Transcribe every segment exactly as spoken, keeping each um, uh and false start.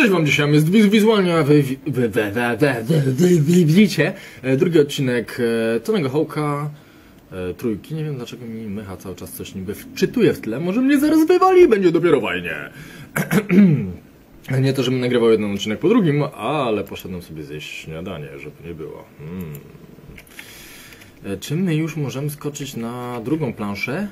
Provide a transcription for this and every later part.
Cześć wam, dzisiaj jest wizualnie, a wy, wy, wy, wy, wy, wy, wy, wy widzicie drugi odcinek Tonego Hawka trójki. Nie wiem dlaczego mi Mycha cały czas coś niby wczytuje w tle, może mnie zaraz wywali i będzie dopiero fajnie. Nie to, żebym nagrywał jeden odcinek po drugim, ale poszedłem sobie zjeść śniadanie, żeby nie było. Hmm. Czy my już możemy skoczyć na drugą planszę?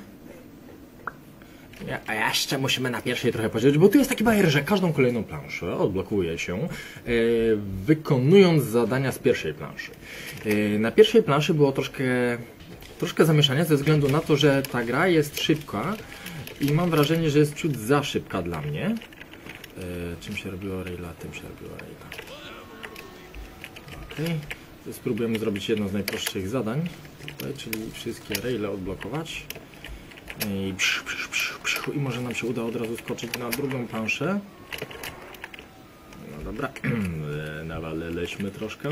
A jeszcze musimy na pierwszej trochę posiedzieć, bo tu jest taki bajer, że każdą kolejną planszę odblokuje się e, wykonując zadania z pierwszej planszy. E, na pierwszej planszy było troszkę, troszkę zamieszania ze względu na to, że ta gra jest szybka i mam wrażenie, że jest ciut za szybka dla mnie. E, czym się robiło raila, tym się robiło raila. Okay. Spróbujemy zrobić jedno z najprostszych zadań, tutaj, czyli wszystkie raile odblokować. I, psz, psz, psz, psz, I może nam się uda od razu skoczyć na drugą planszę. No dobra, nawaliliśmy troszkę.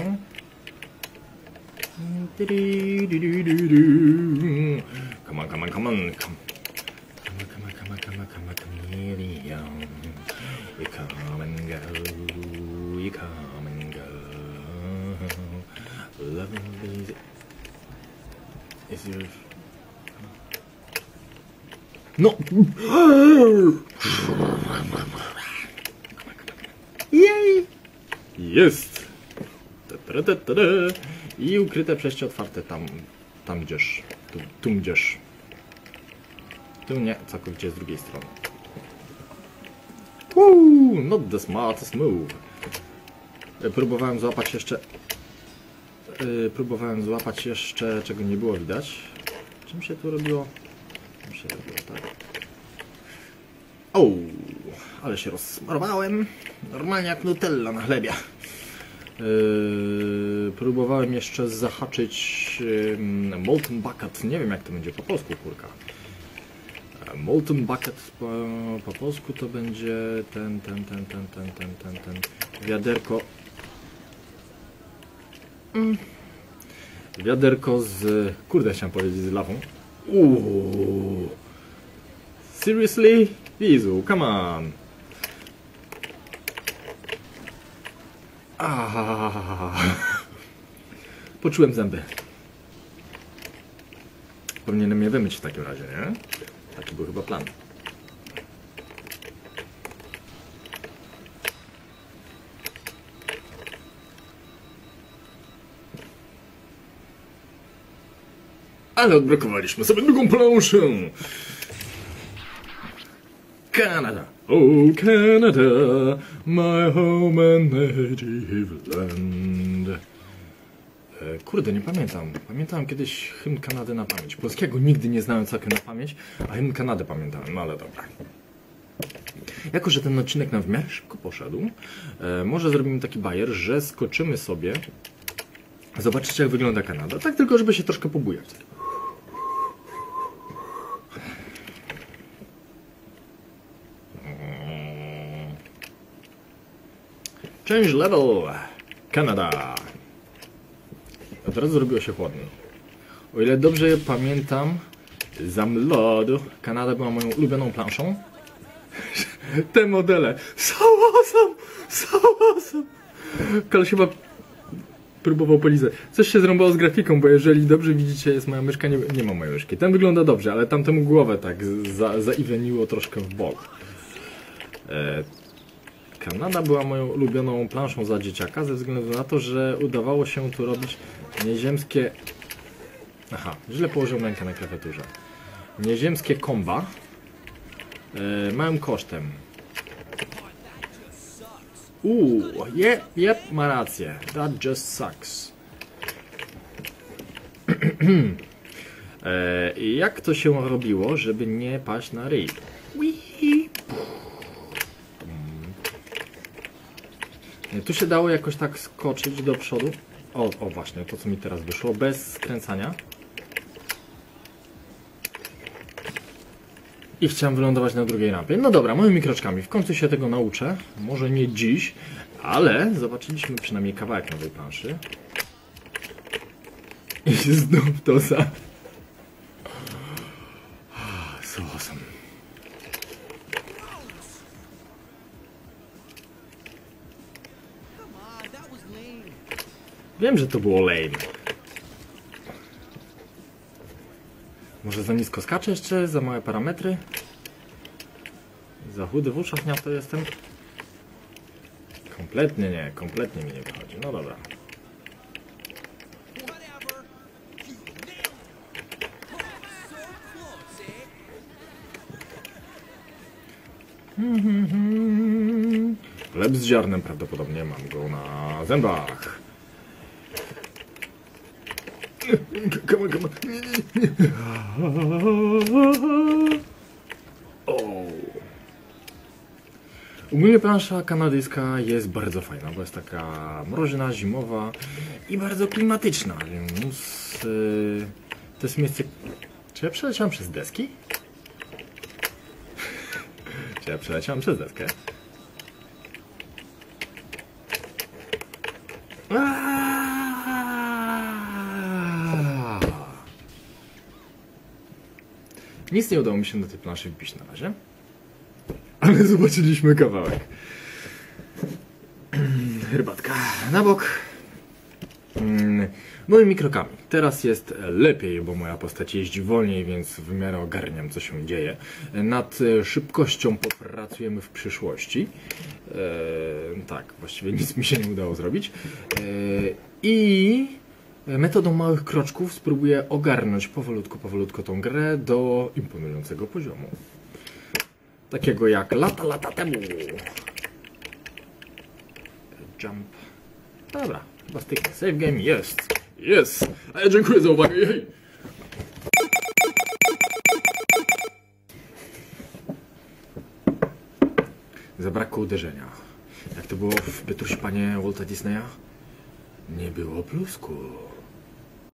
Come on, come on, come on. Come on, come on, come on, come on, come on, chameleon. You come and go, you come and go. Lovely is your... No! Jej! Jest! I ukryte przejście otwarte tam, tam gdzieś. Tu, tu gdzieś. Tu nie, całkowicie z drugiej strony. Woo! Not the smartest move. Próbowałem złapać jeszcze... Yy, próbowałem złapać jeszcze, czego nie było widać. Czym się tu robiło? Się robiło, tak. O, ale się rozsmarowałem. Normalnie jak Nutella na chlebie. Yy, próbowałem jeszcze zahaczyć yy, Molten Bucket. Nie wiem jak to będzie po polsku, kurka. Molten Bucket po, po polsku to będzie ten, ten, ten, ten, ten, ten, ten, ten wiaderko. Mm. Wiaderko z... Kurde, chciałem powiedzieć z lawą. Uuu. Seriously? Jezu, come on. Ah. Poczułem zęby. Powinienem je wymyć w takim razie, nie? Taki był chyba plan. Ale odblokowaliśmy sobie drugą planszę. Kanada. Oh Canada, my home and native land. E, kurde, nie pamiętam. Pamiętałem kiedyś hymn Kanady na pamięć. Polskiego nigdy nie znałem całkiem na pamięć, a hymn Kanady pamiętałem, no ale dobra. Jako że ten odcinek nam w miarę szybko poszedł, e, może zrobimy taki bajer, że skoczymy sobie. Zobaczycie jak wygląda Kanada. Tak tylko, żeby się troszkę pobujać. Change level. Kanada. Od razu zrobiło się chłodno. O ile dobrze pamiętam, za młodu Kanada była moją ulubioną planszą. Te modele so awesome, so awesome. Koleś chyba próbował polizać. Coś się zrąbało z grafiką, bo jeżeli dobrze widzicie, jest moja myszka, nie, nie ma mojej myszki. Ten wygląda dobrze, ale tamtemu głowę tak za, zaiweniło troszkę w bok. E, Kanada była moją ulubioną planszą za dzieciaka, ze względu na to, że udawało się tu robić nieziemskie... Aha, źle położyłem rękę na klawiaturze. Nieziemskie komba e, małym kosztem. Uuu, yep, yep, ma rację. That just sucks. e, jak to się robiło, żeby nie paść na ryj? Tu się dało jakoś tak skoczyć do przodu. O, o właśnie, to co mi teraz wyszło, bez skręcania. I chciałem wylądować na drugiej rampie. No dobra, małymi kroczkami. W końcu się tego nauczę. Może nie dziś, ale zobaczyliśmy przynajmniej kawałek nowej planszy. I znów to za... So awesome. Wiem, że to było lame. Może za nisko skaczę jeszcze? Za małe parametry? Za chudy w uszach nie to jestem? Kompletnie nie, kompletnie mi nie wychodzi. No dobra. Chleb z ziarnem prawdopodobnie mam go na zębach. Come on, come on. Nie, nie, nie. O. Ogólnie plansza kanadyjska jest bardzo fajna, bo jest taka mroźna, zimowa i bardzo klimatyczna, więc yy, to jest miejsce... Czy ja przeleciałem przez deski? Czy ja przeleciałem przez deskę? Nic nie udało mi się na tej planszy wbić na razie, ale zobaczyliśmy kawałek. Herbatka na bok. Moimi krokami. Teraz jest lepiej, bo moja postać jeździ wolniej, więc w miarę ogarniam, co się dzieje. Nad szybkością popracujemy w przyszłości. Eee, tak, właściwie nic mi się nie udało zrobić. Eee, I metodą małych kroczków spróbuję ogarnąć powolutku, powolutku tą grę do imponującego poziomu. Takiego jak lata, lata temu. Jump. Dobra, chyba styknie. Save game jest. Jest. A ja dziękuję za uwagę. Jej. Zabrakło uderzenia. Jak to było w Piotrusie Panie Walta Disneya? Nie było plusku.